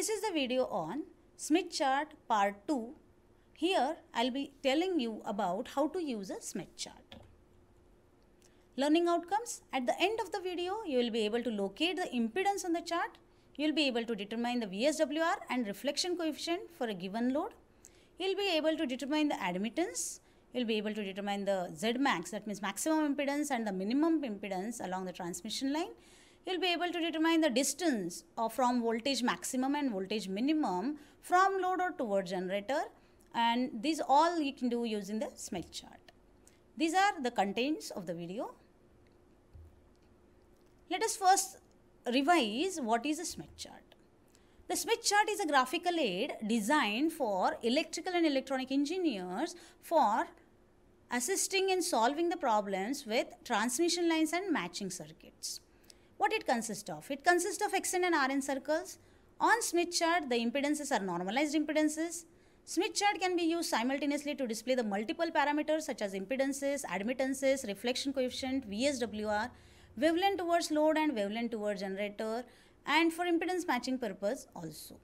This is the video on Smith chart part 2. Here I'll be telling you about how to use a Smith chart. Learning outcomes. At the end of the video, you will be able to locate the impedance on the chart. You will be able to determine the VSWR and reflection coefficient for a given load. You will be able to determine the admittance. You will be able to determine the Zmax, that means maximum impedance, and the minimum impedance along the transmission line. You will be able to determine the distance from voltage maximum and voltage minimum from load or towards generator, and these all you can do using the Smith chart. These are the contents of the video. Let us first revise what is a Smith chart. The Smith chart is a graphical aid designed for electrical and electronic engineers for assisting in solving the problems with transmission lines and matching circuits. What it consists of? It consists of Xn and Rn circles. On Smith chart, the impedances are normalized impedances. Smith chart can be used simultaneously to display the multiple parameters such as impedances, admittances, reflection coefficient, VSWR, wavelength towards load and wavelength towards generator, and for impedance matching purpose also.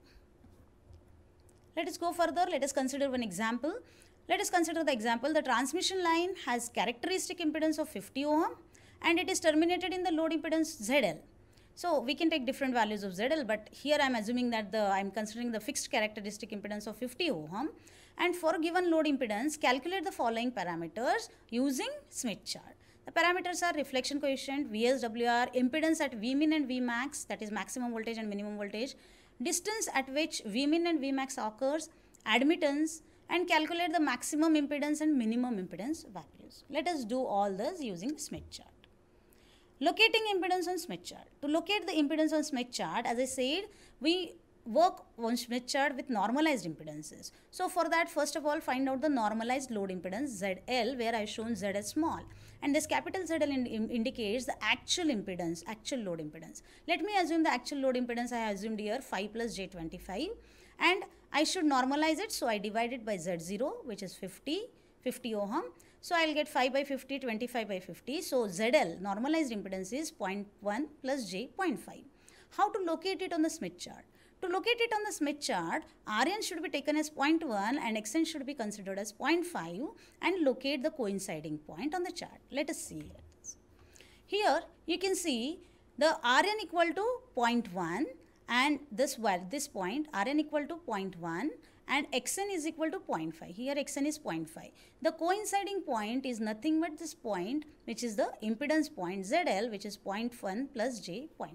Let us go further. Let us consider one example. Let us consider the example. The transmission line has characteristic impedance of 50 ohm and it is terminated in the load impedance ZL. So we can take different values of ZL, but here I am assuming that I am considering the fixed characteristic impedance of 50 ohm. And for given load impedance, calculate the following parameters using Smith chart. The parameters are reflection coefficient, VSWR, impedance at Vmin and Vmax, that is maximum voltage and minimum voltage, distance at which Vmin and Vmax occurs, admittance, and calculate the maximum impedance and minimum impedance values. Let us do all this using Smith chart. Locating impedance on Smith chart. To locate the impedance on Smith chart, as I said, we work on Smith chart with normalized impedances. So for that, first of all, find out the normalized load impedance ZL, where I have shown Z as small. And this capital ZL indicates the actual impedance, actual load impedance. Let me assume the actual load impedance I have assumed here 5 plus J25, and I should normalize it, so I divide it by Z0, which is 50 ohm. So I will get 5 by 50, 25 by 50. So ZL, normalized impedance, is 0.1 plus J 0.5. How to locate it on the Smith chart? To locate it on the Smith chart, Rn should be taken as 0.1 and Xn should be considered as 0.5 and locate the coinciding point on the chart. Let us see here. Here you can see the Rn equal to 0.1 and this point Rn equal to 0.1 and Xn is equal to 0.5. Here Xn is 0.5. The coinciding point is nothing but this point, which is the impedance point ZL, which is 0.1 plus J 0.5.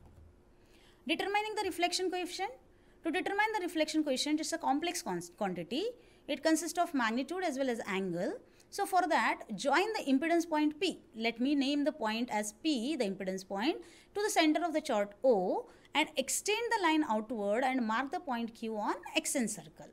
Determining the reflection coefficient. To determine the reflection coefficient, it's a complex quantity. It consists of magnitude as well as angle. So for that, join the impedance point P. Let me name the point as P, the impedance point, to the center of the chart O and extend the line outward and mark the point Q on Xn circle.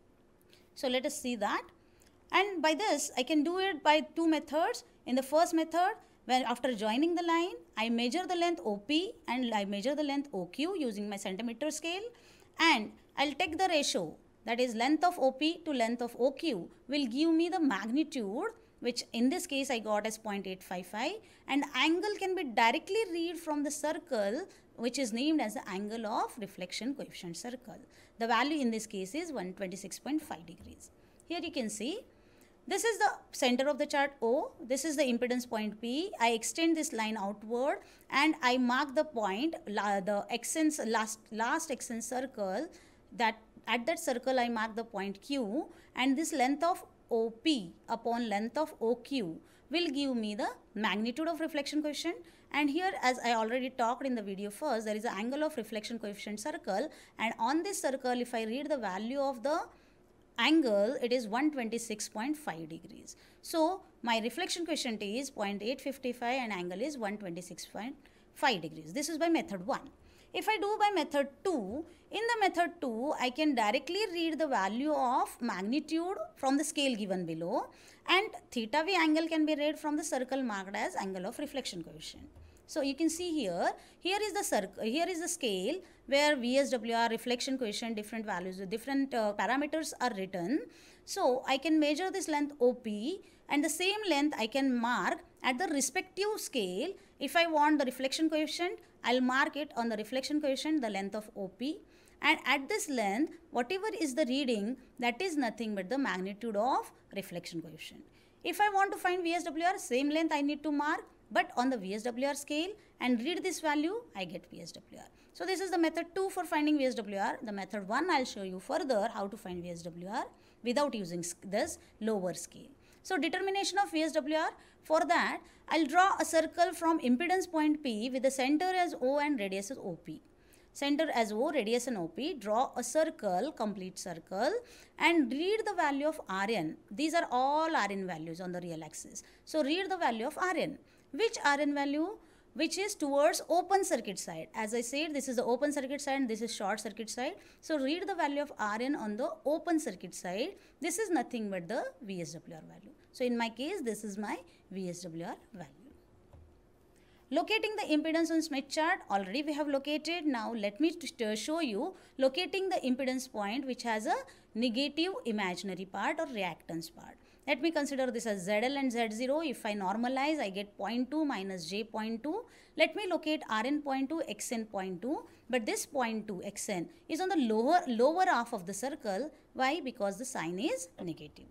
So let us see that. And by this, I can do it by two methods. In the first method, where after joining the line, I measure the length OP and I measure the length OQ using my centimeter scale, and I'll take the ratio, that is length of OP to length of OQ will give me the magnitude, which in this case I got as 0.855, and angle can be directly read from the circle, which is named as the angle of reflection coefficient circle. The value in this case is 126.5 degrees. Here you can see this is the center of the chart O, this is the impedance point P. I extend this line outward and I mark the point, the Xn's last Xn circle, that at that circle I mark the point Q, and this length of OP upon length of OQ will give me the magnitude of reflection coefficient. And here, as I already talked in the video first, there is an angle of reflection coefficient circle, and on this circle if I read the value of the angle, it is 126.5 degrees. So my reflection coefficient is 0.855 and angle is 126.5 degrees. This is by method 1. If I do by method 2, in the method 2, I can directly read the value of magnitude from the scale given below, and theta V angle can be read from the circle marked as angle of reflection coefficient. So you can see here is the circle, here is the scale where VSWR, reflection coefficient, different values, different parameters are written. So I can measure this length OP, and the same length I can mark at the respective scale. If I want the reflection coefficient, I'll mark it on the reflection coefficient, the length of OP. and at this length, whatever is the reading, that is nothing but the magnitude of reflection coefficient. If I want to find VSWR, same length I need to mark, but on the VSWR scale and read this value, I get VSWR. So this is the method 2 for finding VSWR. The method 1 I'll show you further how to find VSWR without using this lower scale. So determination of VSWR, for that I'll draw a circle from impedance point P with the center as O and radius as OP. Center as O, radius and OP, draw a circle, complete circle, and read the value of Rn. These are all Rn values on the real axis. So read the value of Rn. Which Rn value? Which is towards open circuit side. As I said, this is the open circuit side and this is short circuit side. So read the value of Rn on the open circuit side. This is nothing but the VSWR value. So in my case, this is my VSWR value. Locating the impedance on Smith chart, already we have located. Now let me show you locating the impedance point which has a negative imaginary part or reactance part. Let me consider this as ZL and Z0. If I normalize, I get 0.2 minus J 0.2. Let me locate Rn 0.2, Xn 0.2. But this 0.2 Xn is on the lower half of the circle. Why? Because the sign is negative.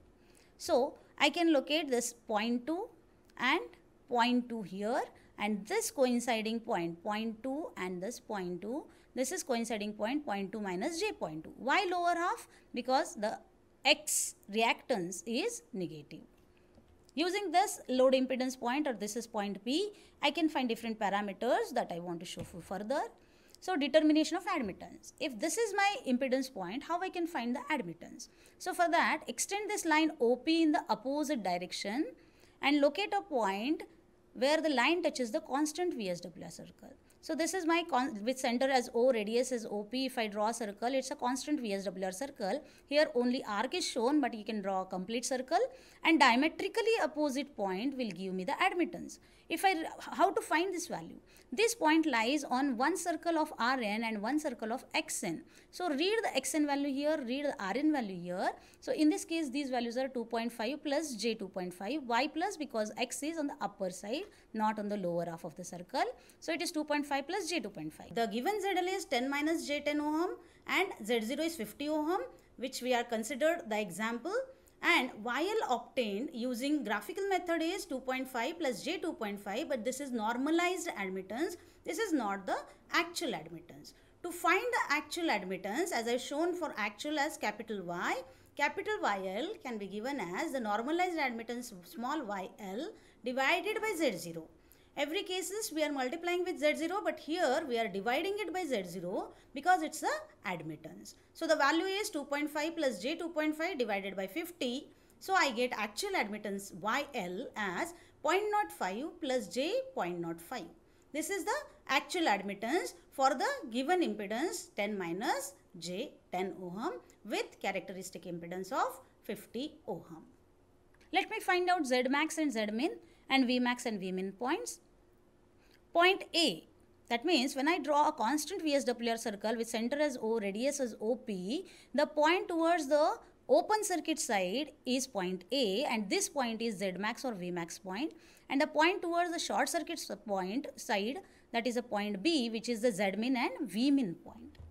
So I can locate this 0.2 and 0.2 here, and this coinciding point 0.2 and this 0.2. This is coinciding point 0.2 minus J 0.2. Why lower half? Because the X reactance is negative. Using this load impedance point, or this is point P, I can find different parameters that I want to show further. So determination of admittance. If this is my impedance point, how I can find the admittance? So for that, extend this line OP in the opposite direction and locate a point where the line touches the constant VSWR circle. So this is my with center as O, radius as OP. If I draw a circle, it's a constant VSWR circle. Here only arc is shown, but you can draw a complete circle, and diametrically opposite point will give me the admittance. How to find this value? This point lies on one circle of Rn and one circle of Xn. So read the Xn value here, read the Rn value here. So in this case, these values are 2.5 plus J 2.5. Why plus? Because X is on the upper side, not on the lower half of the circle. So it is 2.5 plus J 2.5. The given ZL is 10 minus J 10 ohm and Z0 is 50 ohm, which we are considered the example. And YL obtained using graphical method is 2.5 plus J 2.5, but this is normalized admittance. This is not the actual admittance. To find the actual admittance, as I have shown for actual as capital Y, capital YL can be given as the normalized admittance small YL divided by Z0. Every cases we are multiplying with Z0, but here we are dividing it by Z0 because it's the admittance. So the value is 2.5 plus J 2.5 divided by 50. So I get actual admittance YL as 0.05 plus J 0.05. This is the actual admittance for the given impedance 10 minus J 10 ohm with characteristic impedance of 50 ohm. Let me find out Z max and Z min and V max and V min points. Point A, that means when I draw a constant VSWR circle with center as O, radius as OP, the point towards the open circuit side is point A, and this point is Z max or V max point, and the point towards the short circuit point side, that is a point B, which is the Z min and V min point.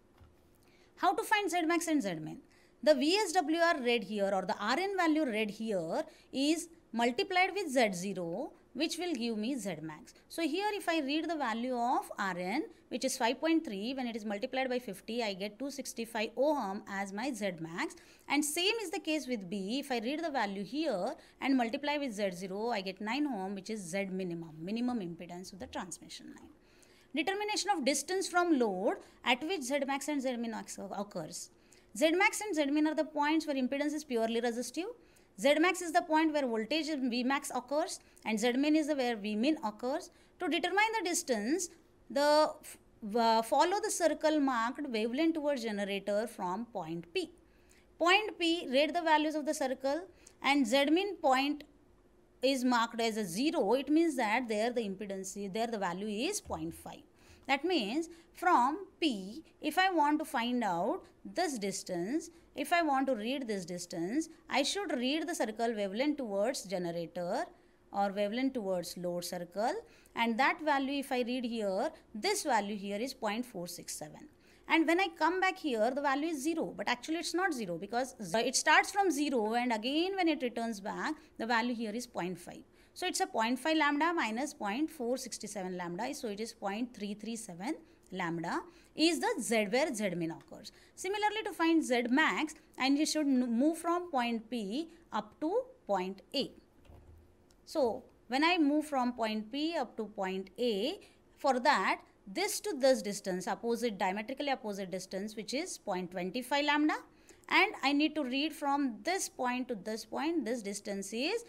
How to find Z max and Z min? The VSWR read here, or the Rn value read here, is multiplied with Z0, which will give me Z max. So here if I read the value of Rn, which is 5.3, when it is multiplied by 50, I get 265 ohm as my Z max. And same is the case with B. If I read the value here and multiply with Z0, I get 9 ohm, which is Z minimum, minimum impedance of the transmission line. Determination of distance from load at which Z max and Z min occurs. Z max and Z min are the points where impedance is purely resistive. Z max is the point where voltage V max occurs, and Z min is where V min occurs. To determine the distance, follow the circle marked wavelength towards generator from point P. Point P, read the values of the circle, and Z min point is marked as a 0. It means that there the impedance, there the value is 0.5. That means from P, if I want to find out this distance, if I want to read this distance, I should read the circle wavelength towards generator or wavelength towards load circle, and that value if I read here, this value here is 0.467. And when I come back here, the value is 0, but actually it's not 0 because it starts from 0 and again when it returns back, the value here is 0.5. So it's a 0.5 lambda minus 0.467 lambda, so it is 0.337 lambda is the Z where Z min occurs. Similarly, to find Z max, and you should move from point P up to point A. So when I move from point P up to point A, for that, this to this distance, diametrically opposite distance, which is 0.25 lambda, and I need to read from this point to this point, this distance is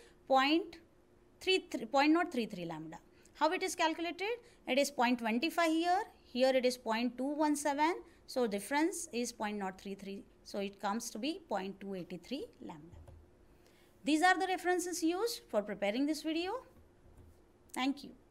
0.033 lambda. How it is calculated? It is 0.25 here it is 0.217, so difference is 0.033, so it comes to be 0.283 lambda. These are the references used for preparing this video. Thank you.